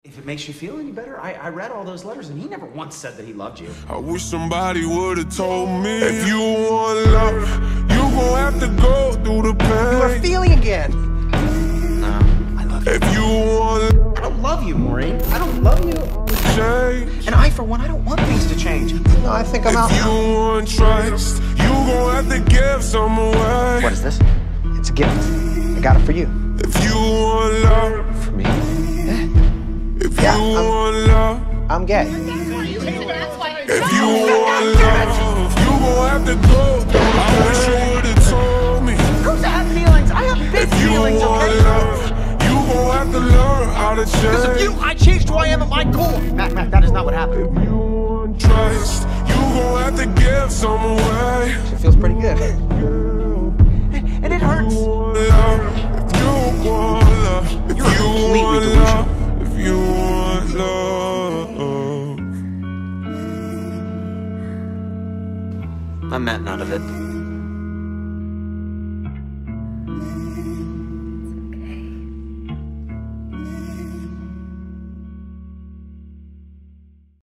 If it makes you feel any better, I read all those letters and he never once said that he loved you. I wish somebody would've told me, if you want love, you gon' have to go through the pain. You are feeling again. No, I love you. If you want I don't love you, Maureen. I don't love you. change. And I, for one, I don't want things to change. No, I think I'm out If you now. want trust, you gon' have to give some away. What is this? It's a gift. I got it for you. If you want love, For me? if Yeah, you want love, I'm gay. if you want love, you gon' have to go through the pain. I wish you would've told me. Who's that have feelings? I have big If you feelings, want okay? love, you gon' have to learn how to change. Because of you, I changed who I am at my core. Mac, that is not what happened. If you want trust, you gon' have to give some away. It feels pretty good. And it hurts. If you want love, if You're you completely want delusional. love, if you want love. I meant none of it.